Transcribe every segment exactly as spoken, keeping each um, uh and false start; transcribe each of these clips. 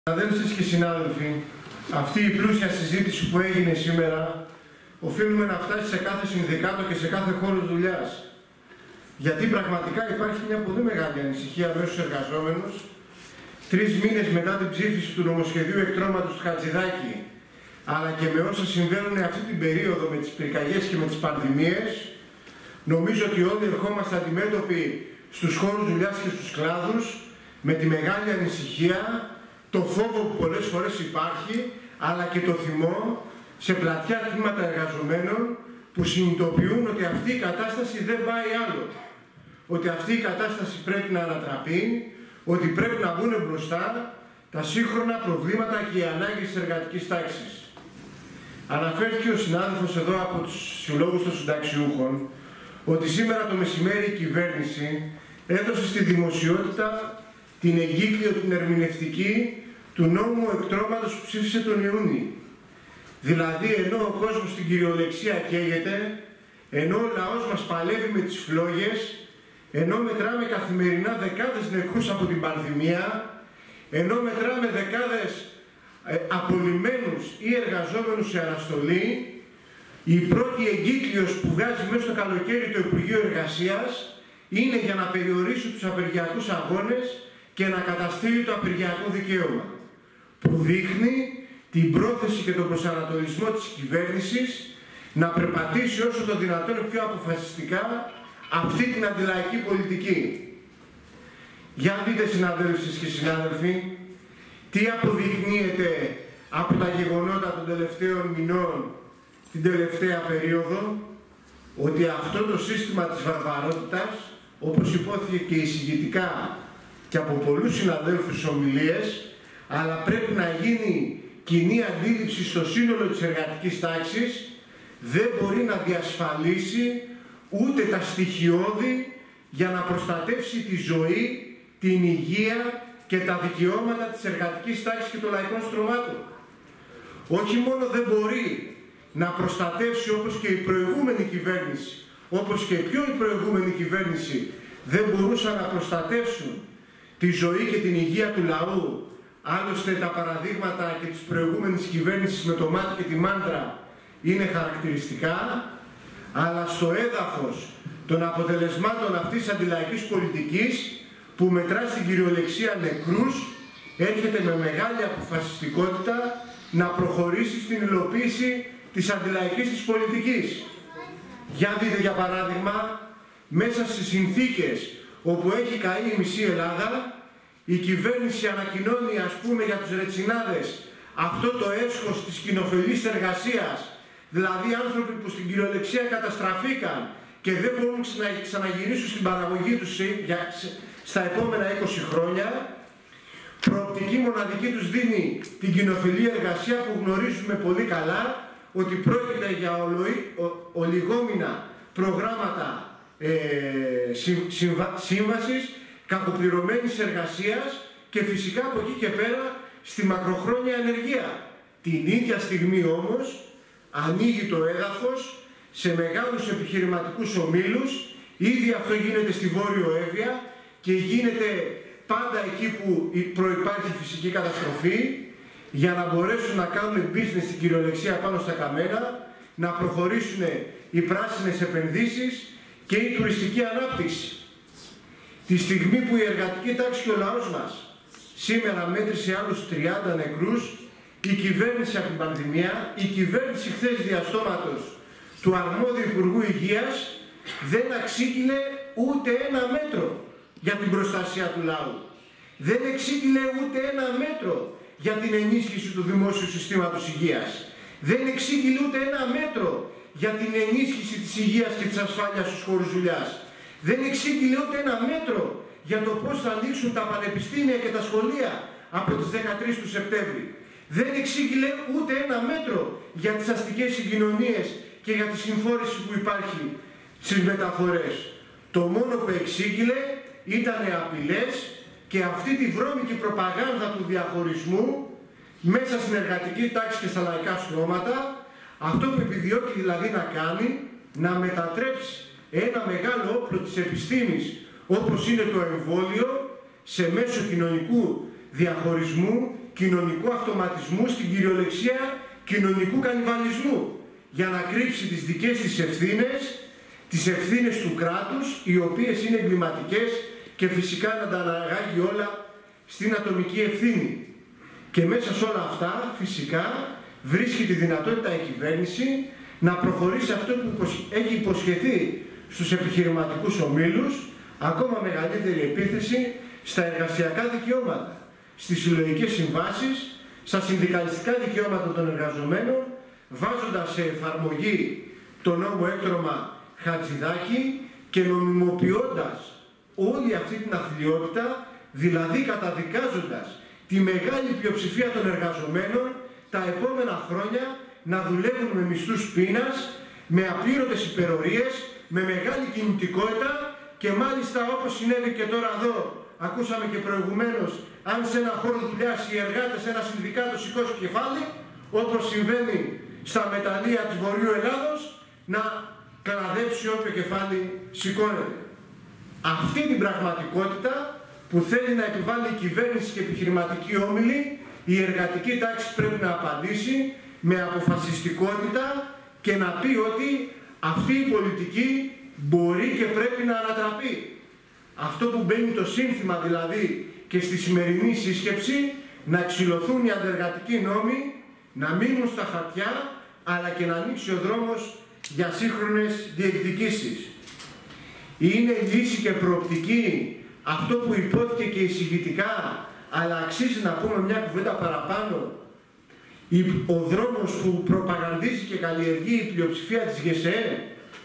Αδέλφες και συνάδελφοι, αυτή η πλούσια συζήτηση που έγινε σήμερα οφείλουμε να φτάσει σε κάθε συνδικάτο και σε κάθε χώρο δουλειάς. Γιατί πραγματικά υπάρχει μια πολύ μεγάλη ανησυχία μέσα στους εργαζόμενους, τρεις μήνες μετά την ψήφιση του νομοσχεδίου εκτρώματος του Χατζηδάκη, αλλά και με όσα συμβαίνουν αυτή την περίοδο με τις πυρκαγιές και με τις πανδημίες, νομίζω ότι όλοι ερχόμαστε αντιμέτωποι στους χώρους δουλειάς και στους κλάδους με τη μεγάλη ανησυχία, το φόβο που πολλές φορές υπάρχει, αλλά και το θυμό σε πλατιά τμήματα εργαζομένων που συνειδητοποιούν ότι αυτή η κατάσταση δεν πάει άλλο. Ότι αυτή η κατάσταση πρέπει να ανατραπεί, ότι πρέπει να βγουν μπροστά τα σύγχρονα προβλήματα και οι ανάγκες της εργατικής τάξης. Αναφέρθηκε ο συνάδελφος εδώ από τους συλλόγους των συνταξιούχων ότι σήμερα το μεσημέρι η κυβέρνηση έδωσε στη δημοσιότητα την εγκύκλιο, την ερμηνευτική του νόμου εκτρώματος που ψήφισε τον Ιούνιο. Δηλαδή, ενώ ο κόσμος στην κυριολεξία καίγεται, ενώ ο λαός μας παλεύει με τις φλόγες, ενώ μετράμε καθημερινά δεκάδες νεκρούς από την πανδημία, ενώ μετράμε δεκάδες ε, απολυμμένους ή εργαζόμενους σε αναστολή, η πρώτη εγκύκλιος που βγάζει μέσα στο καλοκαίρι το Υπουργείο Εργασίας είναι για να περιορίσει τους απεργιακούς αγώνες και να καταστήλει το απεργιακό δικαίωμα, που δείχνει την πρόθεση και τον προσανατολισμό της κυβέρνησης να περπατήσει όσο το δυνατόν πιο αποφασιστικά αυτή την αντιλαϊκή πολιτική. Για δείτε, συναδέλφοι και συνάδελφοι, τι αποδεικνύεται από τα γεγονότα των τελευταίων μηνών την τελευταία περίοδο, ότι αυτό το σύστημα της βαρβαρότητας, όπως υπόθηκε και εισηγητικά και από πολλούς συναδέλφους ομιλίες, αλλά πρέπει να γίνει κοινή αντίληψη στο σύνολο της εργατικής τάξης, δεν μπορεί να διασφαλίσει ούτε τα στοιχειώδη για να προστατεύσει τη ζωή, την υγεία και τα δικαιώματα της εργατικής τάξης και των λαϊκών στρωμάτων. Όχι μόνο δεν μπορεί να προστατεύσει, όπως και η προηγούμενη κυβέρνηση, όπως και πιο η προηγούμενη κυβέρνηση δεν μπορούσαν να προστατεύσουν τη ζωή και την υγεία του λαού. Άλλωστε τα παραδείγματα και της προηγούμενης κυβέρνησης με το μάτι και τη μάντρα είναι χαρακτηριστικά, αλλά στο έδαφος των αποτελεσμάτων αυτής της αντιλαϊκής πολιτικής που μετρά στην κυριολεξία νεκρούς, έρχεται με μεγάλη αποφασιστικότητα να προχωρήσει στην υλοποίηση της αντιλαϊκής της πολιτικής. Για δείτε, για παράδειγμα, μέσα στις συνθήκες όπου έχει καεί η μισή Ελλάδα, η κυβέρνηση ανακοινώνει, ας πούμε, για τους ρετσινάδες αυτό το έσχος της κοινοφελής εργασίας, δηλαδή άνθρωποι που στην κυριολεξία καταστραφήκαν και δεν μπορούν να ξαναγυρίσουν στην παραγωγή τους στα επόμενα είκοσι χρόνια. Προοπτική μοναδική τους δίνει την κοινοφελή εργασία που γνωρίζουμε πολύ καλά, ότι πρόκειται για ολιγόμινα προγράμματα ε, συμβα, σύμβασης, κακοπληρωμένης εργασίας και φυσικά από εκεί και πέρα στη μακροχρόνια ανεργία. Την ίδια στιγμή όμως ανοίγει το έδαφος σε μεγάλους επιχειρηματικούς ομίλους, ήδη αυτό γίνεται στη Βόρειο Εύβοια και γίνεται πάντα εκεί που προϋπάρχει φυσική καταστροφή, για να μπορέσουν να κάνουν business στην κυριολεξία πάνω στα καμένα, να προχωρήσουν οι πράσινες επενδύσεις και η τουριστική ανάπτυξη. Τη στιγμή που η εργατική τάξη και ο λαός μας σήμερα μέτρησε άλλους τριάντα νεκρούς, η κυβέρνηση από την πανδημία, η κυβέρνηση χθες διαστόματος του αρμόδιου Υπουργού Υγείας δεν εξήγηλε ούτε ένα μέτρο για την προστασία του λαού. Δεν εξήγηλε ούτε ένα μέτρο για την ενίσχυση του δημόσιου συστήματος υγείας. Δεν εξήγηλε ούτε ένα μέτρο για την ενίσχυση της υγείας και της ασφάλειας στους χώρους δουλειάς. Δεν εξήγηλε ούτε ένα μέτρο για το πώς θα ανοίξουν τα πανεπιστήμια και τα σχολεία από τις δεκατρείς του Σεπτέμβρη. Δεν εξήγηλε ούτε ένα μέτρο για τις αστικές συγκοινωνίες και για τη συμφόρηση που υπάρχει στις μεταφορές. Το μόνο που εξήγηλε ήταν απειλές και αυτή τη βρώμικη προπαγάνδα του διαχωρισμού μέσα στην εργατική τάξη και στα λαϊκά στρώματα, αυτό που επιδιώκει δηλαδή να κάνει, να μετατρέψει ένα μεγάλο όπλο της επιστήμης όπως είναι το εμβόλιο σε μέσο κοινωνικού διαχωρισμού κοινωνικού αυτοματισμού στην κυριολεξία κοινωνικού κανιβαλισμού, για να κρύψει τις δικές της ευθύνες, τις ευθύνες του κράτους, οι οποίες είναι εγκληματικές, και φυσικά να τα αναγάγει όλα στην ατομική ευθύνη. Και μέσα σε όλα αυτά φυσικά βρίσκει τη δυνατότητα η κυβέρνηση να προχωρήσει αυτό που έχει υποσχεθεί στους επιχειρηματικούς ομίλους, ακόμα μεγαλύτερη επίθεση στα εργασιακά δικαιώματα, στις συλλογικές συμβάσεις, στα συνδικαλιστικά δικαιώματα των εργαζομένων, βάζοντας σε εφαρμογή το νόμο έκτρωμα Χατζηδάκη και νομιμοποιώντας όλη αυτή την αθλιότητα, δηλαδή καταδικάζοντας τη μεγάλη πλειοψηφία των εργαζομένων τα επόμενα χρόνια να δουλεύουν με μισθούς πείνας, με απλήρωτες υπερορίες, με μεγάλη κινητικότητα, και μάλιστα όπως συνέβη και τώρα εδώ, ακούσαμε και προηγουμένως, αν σε ένα χώρο δουλειάς οι εργάτες, ένα συνδικάτο σηκώσει κεφάλι, όπως συμβαίνει στα μεταλλεία της Βορείου Ελλάδος, να κλαδέψει όποιο κεφάλι σηκώνεται. Αυτή την πραγματικότητα που θέλει να επιβάλλει η κυβέρνηση και επιχειρηματική όμιλη, η εργατική τάξη πρέπει να απαντήσει με αποφασιστικότητα και να πει ότι αυτή η πολιτική μπορεί και πρέπει να ανατραπεί. Αυτό που μπαίνει το σύνθημα δηλαδή και στη σημερινή σύσκεψη, να εξηλωθούν οι αντεργατικοί νόμοι, να μείνουν στα χαρτιά, αλλά και να ανοίξει ο δρόμος για σύγχρονες διεκδικήσεις. Είναι λύση και προοπτική αυτό που υπόθηκε και εισηγητικά, αλλά αξίζει να πούμε μια κουβέντα παραπάνω, ο δρόμος που προπαγανδίζει και καλλιεργεί η πλειοψηφία της ΓΕΣΕΕ?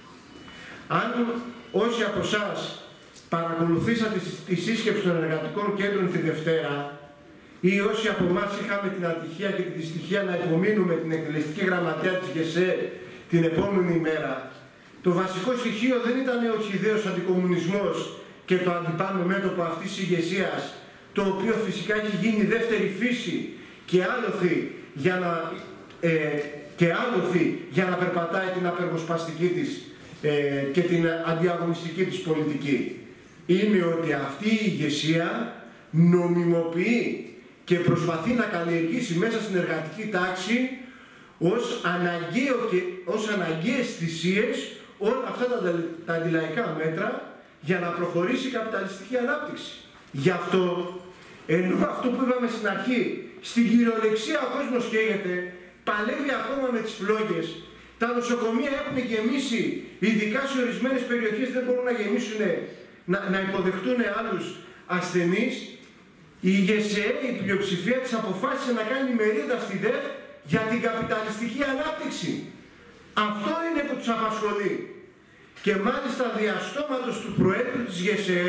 Αν όσοι από εσάς παρακολουθήσατε τη σύσκεψη των εργατικών κέντρων τη Δευτέρα, ή όσοι από εμάς είχαμε την ατυχία και τη δυστυχία να υπομείνουμε την εκτελεστική γραμματεία της ΓΕΣΕΕ την επόμενη ημέρα, το βασικό στοιχείο δεν ήταν ο χυδαίος αντικομμουνισμός και το αντιπάνω μέτωπο αυτής της ηγεσίας, το οποίο φυσικά έχει γίνει δεύτερη φύση και άλοθη για να, ε, και άλοθη για να περπατάει την απεργοσπαστική της ε, και την αντιαγωνιστική της πολιτική. Είναι ότι αυτή η ηγεσία νομιμοποιεί και προσπαθεί να καλλιεργήσει μέσα στην εργατική τάξη ως, αναγκαίο και, ως αναγκαίες θυσίες όλα αυτά τα, τα αντιλαϊκά μέτρα για να προχωρήσει η καπιταλιστική ανάπτυξη. Γι' αυτό, ενώ αυτό που είπαμε στην αρχή, στην κυριολεξία ο κόσμος καίγεται, παλεύει ακόμα με τις φλόγες, τα νοσοκομεία έχουν γεμίσει, ειδικά σε ορισμένες περιοχές δεν μπορούν να γεμίσουν, να, να υποδεχτούν άλλους ασθενείς, η ΓΕΣΕΕ, η πλειοψηφία της, αποφάσισε να κάνει μερίδα στη ΔΕΔ για την καπιταλιστική ανάπτυξη. Αυτό είναι που τους απασχολεί. Και μάλιστα διαστόματος του Προέδρου της ΓΕΣΕΕ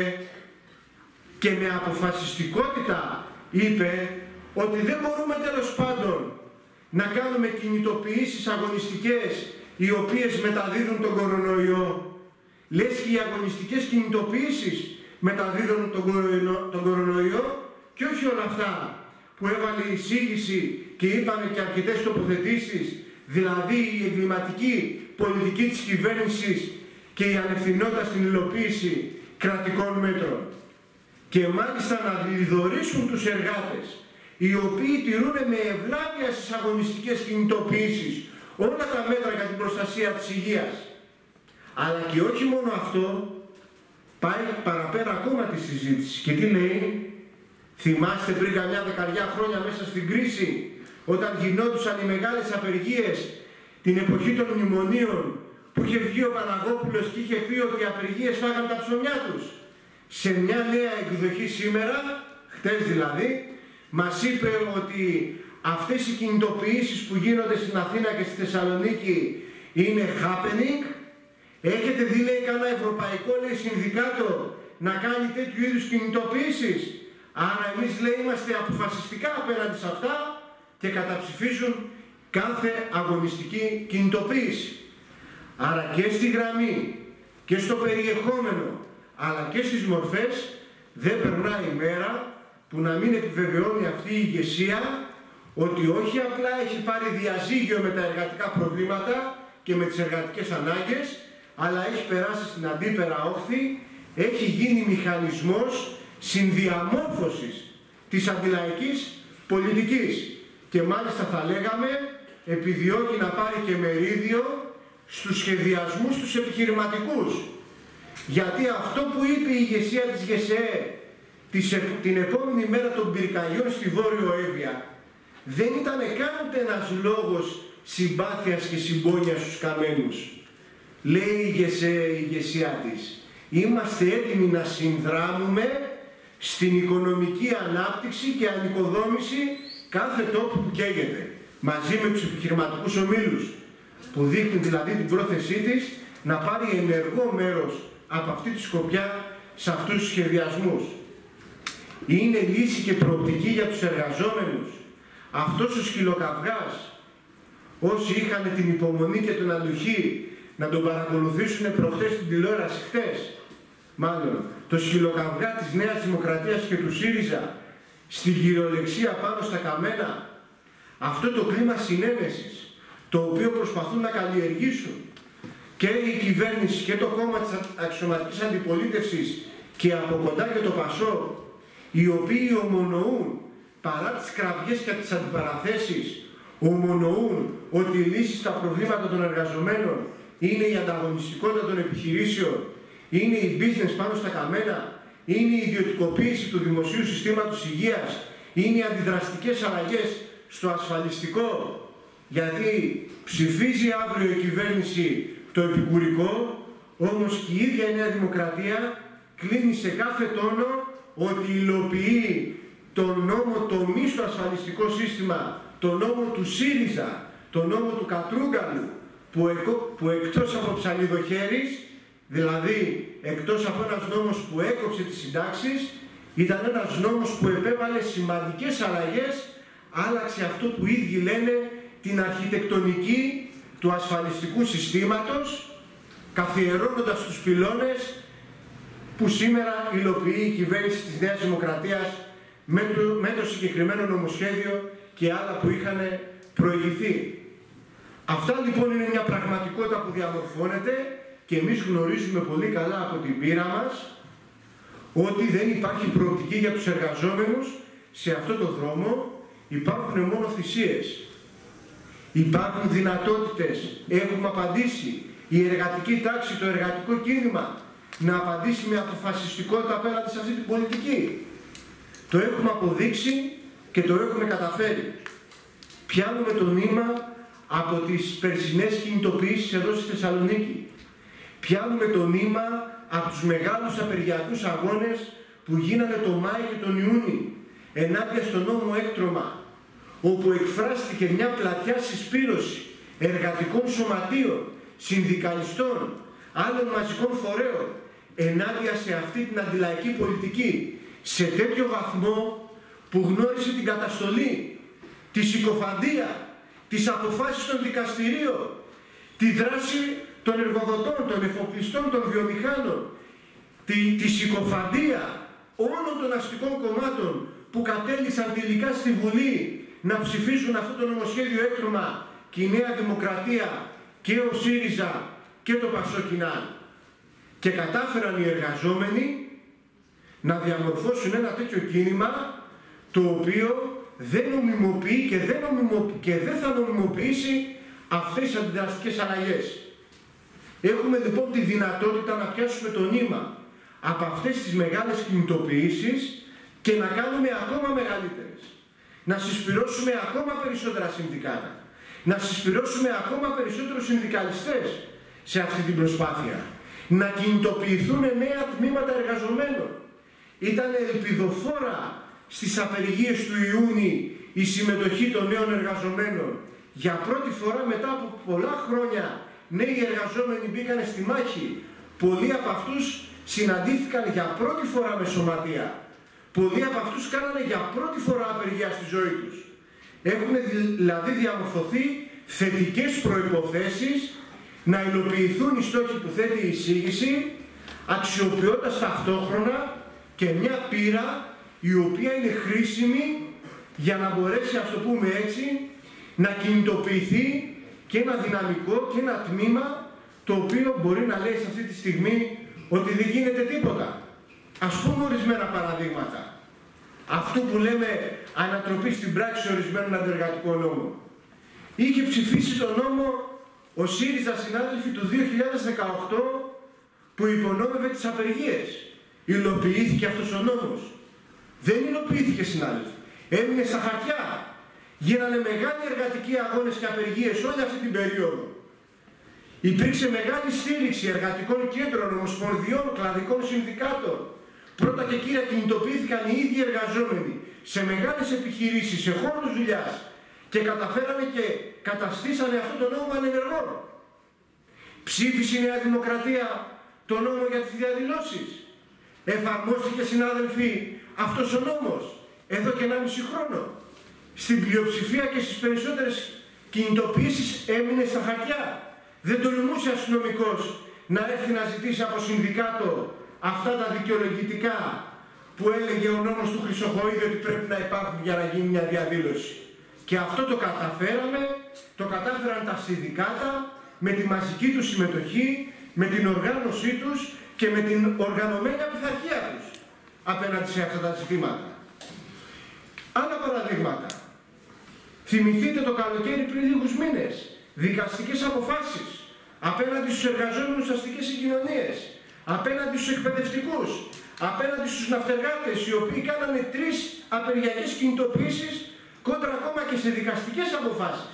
και με αποφασιστικότητα είπε ότι δεν μπορούμε τέλος πάντων να κάνουμε κινητοποιήσεις αγωνιστικές οι οποίες μεταδίδουν τον κορονοϊό. Λες και οι αγωνιστικές κινητοποιήσεις μεταδίδουν τον, κορονο, τον κορονοϊό και όχι όλα αυτά που έβαλε η εισήγηση και είπαμε και αρκετές τοποθετήσεις, δηλαδή η εγκληματική πολιτική της κυβέρνησης και η ανευθυνότητα στην υλοποίηση κρατικών μέτρων. Και μάλιστα να λιδωρήσουν τους εργάτες, οι οποίοι τηρούν με ευλάβεια στις αγωνιστικές κινητοποιήσεις όλα τα μέτρα για την προστασία της υγείας. Αλλά και όχι μόνο αυτό, πάει παραπέρα ακόμα τη συζήτηση. Και τι λέει? Θυμάστε πριν καμιά δεκαριά χρόνια μέσα στην κρίση, όταν γινόντουσαν οι μεγάλες απεργίες την εποχή των μνημονίων, που είχε βγει ο Παναγόπουλος και είχε πει ότι οι απεργίες φάγαν τα ψωμιά τους. Σε μια νέα εκδοχή σήμερα, χτες δηλαδή, μας είπε ότι αυτές οι κινητοποιήσεις που γίνονται στην Αθήνα και στη Θεσσαλονίκη είναι happening. Έχετε δει, λέει, κανένα ευρωπαϊκό, λέει, συνδικάτο να κάνει τέτοιου είδους κινητοποιήσεις? Άρα εμείς, λέει, είμαστε αποφασιστικά απέναντι σε αυτά και καταψηφίζουν κάθε αγωνιστική κινητοποίηση. Άρα και στη γραμμή και στο περιεχόμενο αλλά και στις μορφές δεν περνάει η μέρα που να μην επιβεβαιώνει αυτή η ηγεσία ότι όχι απλά έχει πάρει διαζύγιο με τα εργατικά προβλήματα και με τις εργατικές ανάγκες, αλλά έχει περάσει στην αντίπερα όχθη, έχει γίνει μηχανισμός συνδιαμόρφωσης της αντιλαϊκής πολιτικής. Και μάλιστα θα λέγαμε επιδιώκει να πάρει και μερίδιο στους σχεδιασμούς τους επιχειρηματικούς. Γιατί αυτό που είπε η ηγεσία της ΓΕΣΕΕ την επόμενη μέρα των πυρκαγιών στη Βόρειο Εύβοια δεν ήταν καν ούτε ένας λόγος συμπάθειας και συμπόνιας στους καμένους. Λέει η ΓΕΣΕΕ, η ηγεσία της, είμαστε έτοιμοι να συνδράμουμε στην οικονομική ανάπτυξη και ανοικοδόμηση κάθε τόπου που καίγεται, μαζί με τους επιχειρηματικούς ομίλους, που δείχνει δηλαδή την πρόθεσή της να πάρει ενεργό μέρος από αυτή τη σκοπιά σε αυτούς τους σχεδιασμούς. Είναι λύση και προοπτική για τους εργαζόμενους. Αυτός ο σκυλοκαυγάς, όσοι είχαν την υπομονή και την αντοχή να τον παρακολουθήσουν προχτές στην τηλεόραση, χτες μάλλον, το σκυλοκαυγά της Νέας Δημοκρατίας και του ΣΥΡΙΖΑ στην κυριολεξία πάνω στα καμένα, αυτό το κλίμα συνένεσης, το οποίο προσπαθούν να καλλιεργήσουν και η κυβέρνηση και το κόμμα της αξιωματικής αντιπολίτευσης και από κοντά και το ΠΑΣΟ, οι οποίοι ομονοούν παρά τις κραυγές και τις αντιπαραθέσεις, ομονοούν ότι η λύση στα προβλήματα των εργαζομένων είναι η ανταγωνιστικότητα των επιχειρήσεων, είναι η business πάνω στα καμένα, είναι η ιδιωτικοποίηση του δημοσίου συστήματος υγείας, είναι οι αντιδραστικές αλλαγές στο ασφαλιστικό, γιατί ψηφίζει αύριο η κυβέρνηση το επικουρικό, όμως και η ίδια η Νέα Δημοκρατία κλείνει σε κάθε τόνο ότι υλοποιεί τον νόμο τομή στο ασφαλιστικό σύστημα, τον νόμο του ΣΥΡΙΖΑ, τον νόμο του Κατρούγκαλου, που, εκ, που εκτός από ψαλιδοχέρης, δηλαδή εκτός από ένας νόμος που έκοψε τις συντάξεις, ήταν ένας νόμος που επέβαλε σημαντικές αλλαγές, άλλαξε αυτό που οι ίδιοι λένε την αρχιτεκτονική του ασφαλιστικού συστήματος, καθιερώνοντας τους πυλώνες που σήμερα υλοποιεί η κυβέρνηση της Νέας Δημοκρατίας με το, με το συγκεκριμένο νομοσχέδιο και άλλα που είχαν προηγηθεί. Αυτά λοιπόν είναι μια πραγματικότητα που διαμορφώνεται και εμείς γνωρίζουμε πολύ καλά από την πείρα μας ότι δεν υπάρχει προοπτική για τους εργαζόμενους σε αυτό το δρόμο, υπάρχουν μόνο θυσίες. Υπάρχουν δυνατότητες, έχουμε απαντήσει, η εργατική τάξη, το εργατικό κίνημα να απαντήσει με αποφασιστικότητα απέναντι σε αυτή την πολιτική. Το έχουμε αποδείξει και το έχουμε καταφέρει. Πιάνουμε το νήμα από τις περσινές κινητοποιήσεις εδώ στη Θεσσαλονίκη. Πιάνουμε το νήμα από τους μεγάλους απεργιακούς αγώνες που γίνανε το Μάη και τον Ιούνι ενάντια στον νόμο Έκτρωμα, όπου εκφράστηκε μια πλατιά συσπήρωση εργατικών σωματείων, συνδικαλιστών, άλλων μαζικών φορέων ενάντια σε αυτή την αντιλαϊκή πολιτική σε τέτοιο βαθμό που γνώρισε την καταστολή, τη συκοφαντία, τις αποφάσεις των δικαστηρίων, τη δράση των εργοδοτών, των εφοπλιστών, των βιομηχάνων, τη, τη συκοφαντία όλων των αστικών κομμάτων που κατέληξαν τελικά στη Βουλή να ψηφίσουν αυτό το νομοσχέδιο Έκτρωμα και η Νέα Δημοκρατία και ο ΣΥΡΙΖΑ και το ΠΑΣΟΚΙΝΑΝ. Και κατάφεραν οι εργαζόμενοι να διαμορφώσουν ένα τέτοιο κίνημα το οποίο δεν νομιμοποιεί και δεν, νομιμοποιεί και δεν θα νομιμοποιήσει αυτές τις αντιδραστικές αλλαγές. Έχουμε λοιπόν τη δυνατότητα να πιάσουμε το νήμα από αυτές τις μεγάλες κινητοποιήσεις και να κάνουμε ακόμα μεγαλύτερες. Να συσπυρώσουμε ακόμα περισσότερα συνδικάτα. Να συσπυρώσουμε ακόμα περισσότερους συνδικαλιστές σε αυτή την προσπάθεια. Να κινητοποιηθούν νέα τμήματα εργαζομένων. Ήταν ελπιδοφόρα στις απεργίες του Ιούνιου η συμμετοχή των νέων εργαζομένων. Για πρώτη φορά μετά από πολλά χρόνια νέοι εργαζόμενοι μπήκαν στη μάχη. Πολλοί από αυτούς συναντήθηκαν για πρώτη φορά με σωματεία. Πολλοί από αυτούς κάνανε για πρώτη φορά απεργία στη ζωή τους. Έχουν δηλαδή διαμορφωθεί θετικές προϋποθέσεις να υλοποιηθούν οι στόχοι που θέτει η εισήγηση, αξιοποιώντας ταυτόχρονα και μια πείρα η οποία είναι χρήσιμη για να μπορέσει, ας το πούμε έτσι, να κινητοποιηθεί και ένα δυναμικό και ένα τμήμα το οποίο μπορεί να λέει σε αυτή τη στιγμή ότι δεν γίνεται τίποτα. Ας πούμε ορισμένα παραδείγματα. Αυτό που λέμε ανατροπή στην πράξη ορισμένων αντεργατικών νόμων. Είχε ψηφίσει τον νόμο ο ΣΥΡΙΖΑ συνάδελφοι του δύο χιλιάδες δεκαοκτώ που υπονόμευε τις απεργίες. Υλοποιήθηκε αυτός ο νόμος? Δεν υλοποιήθηκε, συνάδελφοι. Έμεινε στα χαρτιά. Γίνανε μεγάλοι εργατικοί αγώνες και απεργίες όλη αυτή την περίοδο. Υπήρξε μεγάλη στήριξη εργατικών κέντρων, ομοσπονδιών, κλαδικών συνδικάτων. Πρώτα και κύρια κινητοποιήθηκαν οι ίδιοι εργαζόμενοι σε μεγάλες επιχειρήσεις, σε χώρους δουλειάς και καταφέρανε και καταστήσανε αυτό το νόμο ανενεργό. Ψήφισε η Νέα Δημοκρατία το νόμο για τις διαδηλώσεις. Εφαρμόστηκε, συνάδελφοι, αυτός ο νόμος εδώ και ενάμιση χρόνο. Στην πλειοψηφία και στις περισσότερες κινητοποιήσεις έμεινε στα χαρτιά. Δεν τολμούσε αστυνομικός να έρθει να ζητήσει από συνδικάτο αυτά τα δικαιολογητικά που έλεγε ο νόμος του Χρυσοχοΐδη ότι πρέπει να υπάρχουν για να γίνει μια διαδήλωση. Και αυτό το καταφέραμε, το κατάφεραν τα συνδικάτα με τη μαζική τους συμμετοχή, με την οργάνωσή τους και με την οργανωμένη απειθαρχία τους απέναντι σε αυτά τα ζητήματα. Άλλα παραδείγματα. Θυμηθείτε το καλοκαίρι πριν λίγους μήνες, δικαστικές αποφάσεις απέναντι στους εργαζόμενους αστικές συγκοινωνίες, απέναντι στους εκπαιδευτικούς, απέναντι στους ναυτεργάτες, οι οποίοι κάνανε τρεις απεργιακές κινητοποιήσεις κόντρα ακόμα και σε δικαστικές αποφάσεις.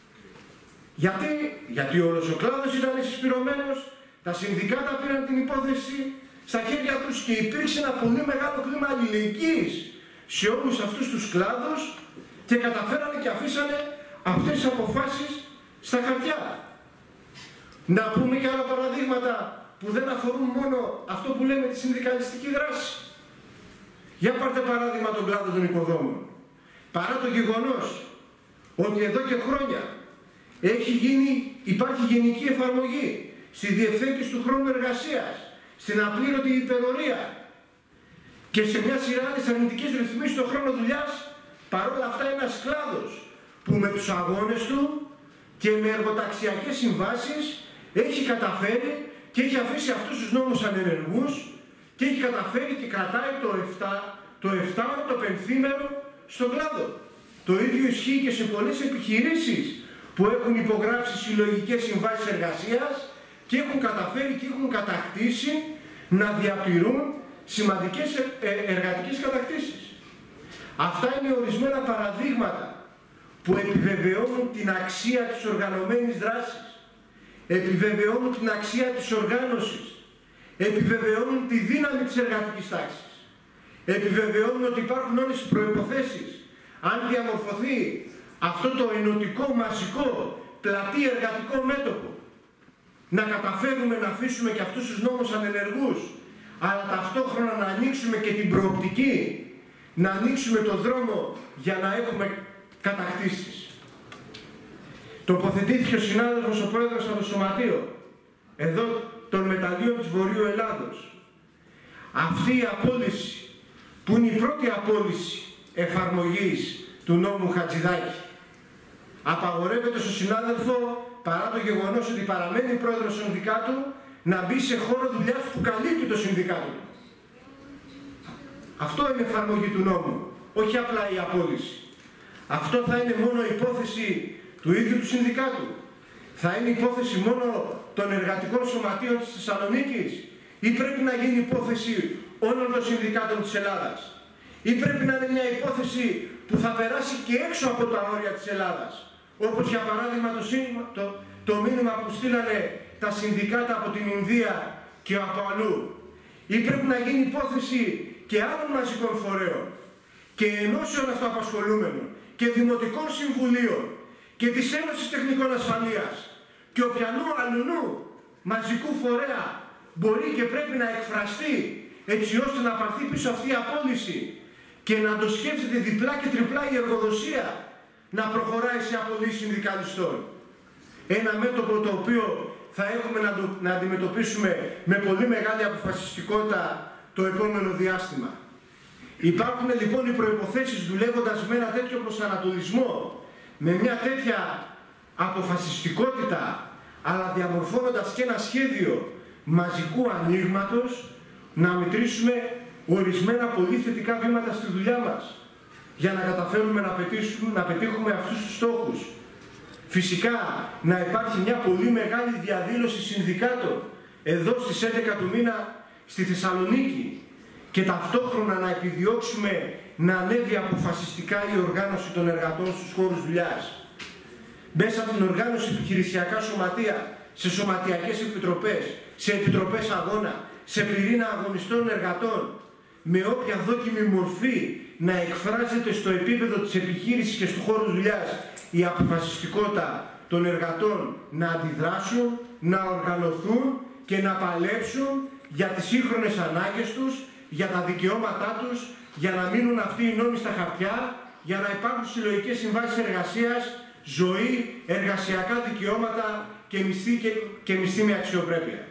Γιατί, γιατί όλος ο κλάδος ήταν συσπηρωμένος, τα συνδικάτα πήραν την υπόθεση στα χέρια τους και υπήρξε ένα πολύ μεγάλο κλίμα αλληλεγγύης σε όλους αυτούς τους κλάδους και καταφέρανε και αφήσανε αυτές τις αποφάσεις στα χαρτιά. Να πούμε και άλλα παραδείγματα που δεν αφορούν μόνο αυτό που λέμε τη συνδικαλιστική δράση. Για πάρτε παράδειγμα τον κλάδο των οικοδόμων. Παρά το γεγονός ότι εδώ και χρόνια έχει γίνει, υπάρχει γενική εφαρμογή στη διευθέτηση του χρόνου εργασίας, στην απλήρωτη υπερορία και σε μια σειρά άλλες αρνητικές ρυθμίσεις στον χρόνο δουλειάς, παρόλα αυτά ένας κλάδος που με τους αγώνες του και με εργοταξιακές συμβάσεις έχει καταφέρει και έχει αφήσει αυτούς τους νόμους ανενεργούς και έχει καταφέρει και κρατάει το εφτά, το εφτάωρο, το πενθήμερο στον κλάδο. Το ίδιο ισχύει και σε πολλές επιχειρήσεις που έχουν υπογράψει συλλογικές συμβάσεις εργασίας και έχουν καταφέρει και έχουν κατακτήσει να διατηρούν σημαντικές εργατικές κατακτήσεις. Αυτά είναι ορισμένα παραδείγματα που επιβεβαιώνουν την αξία της οργανωμένης δράσης, επιβεβαιώνουν την αξία της οργάνωσης, επιβεβαιώνουν τη δύναμη της εργατικής τάξης, επιβεβαιώνουν ότι υπάρχουν όλες οι προϋποθέσεις αν διαμορφωθεί αυτό το ενωτικό, μαζικό, πλατή εργατικό μέτωπο, να καταφέρουμε να αφήσουμε και αυτούς τους νόμους ανενεργούς, αλλά ταυτόχρονα να ανοίξουμε και την προοπτική, να ανοίξουμε το δρόμο για να έχουμε κατακτήσεις. Τοποθετήθηκε ο συνάδελφος, ο πρόεδρος από το Σωματείο, εδώ των μεταλλίων της Βορείου Ελλάδος. Αυτή η απόλυση, που είναι η πρώτη απόλυση εφαρμογής του νόμου Χατζηδάκη, απαγορεύεται στον συνάδελφο, παρά το γεγονός ότι παραμένει πρόεδρος του συνδικάτου, να μπει σε χώρο δουλειάς που καλύπτει το συνδικάτο του. Αυτό είναι εφαρμογή του νόμου, όχι απλά η απόλυση. Αυτό θα είναι μόνο υπόθεση του ίδιου του συνδικάτου. Θα είναι υπόθεση μόνο των εργατικών σωματείων της Θεσσαλονίκης ή πρέπει να γίνει υπόθεση όλων των συνδικάτων της Ελλάδας ή πρέπει να είναι μια υπόθεση που θα περάσει και έξω από τα όρια της Ελλάδας, όπως για παράδειγμα το, σύνημα, το, το μήνυμα που στείλανε τα συνδικάτα από την Ινδία και από αλλού, ή πρέπει να γίνει υπόθεση και άλλων μαζικών φορέων και ενώσεων αυτοαπασχολούμενων και δημοτικών συμβουλίων και της Ένωσης Τεχνικών Ασφαλείας και οποιανού αλλουνού μαζικού φορέα μπορεί και πρέπει να εκφραστεί έτσι ώστε να πάρθει πίσω αυτή η απόλυση και να το σκέφτεται διπλά και τριπλά η εργοδοσία να προχωράει σε απολύσεις συνδικαλιστών. Ένα μέτωπο το οποίο θα έχουμε να, το, να αντιμετωπίσουμε με πολύ μεγάλη αποφασιστικότητα το επόμενο διάστημα. Υπάρχουν λοιπόν οι προϋποθέσεις δουλεύοντας με ένα τέτοιο προσανατολισμό, με μια τέτοια αποφασιστικότητα, αλλά διαμορφώνοντας και ένα σχέδιο μαζικού ανοίγματος, να μετρήσουμε ορισμένα πολύ θετικά βήματα στη δουλειά μας. για να καταφέρουμε να, να πετύχουμε αυτούς τους στόχους. Φυσικά, να υπάρχει μια πολύ μεγάλη διαδήλωση συνδικάτων εδώ στις έντεκα του μήνα στη Θεσσαλονίκη και ταυτόχρονα να επιδιώξουμε να ανέβει αποφασιστικά η οργάνωση των εργατών στους χώρους δουλειάς. Μέσα από την οργάνωση επιχειρησιακά σωματεία, σε σωματιακές επιτροπές, σε επιτροπές αγώνα, σε πυρήνα αγωνιστών εργατών, με όποια δόκιμη μορφή να εκφράζεται στο επίπεδο της επιχείρησης και του χώρου δουλειάς η αποφασιστικότητα των εργατών να αντιδράσουν, να οργανωθούν και να παλέψουν για τις σύγχρονες ανάγκες τους, για τα δικαιώματά τους, για να μείνουν αυτοί οι νόμοι στα χαρτιά, για να υπάρχουν συλλογικές συμβάσεις εργασίας, ζωή, εργασιακά δικαιώματα και μισθή, και, και μισθή με αξιοπρέπεια.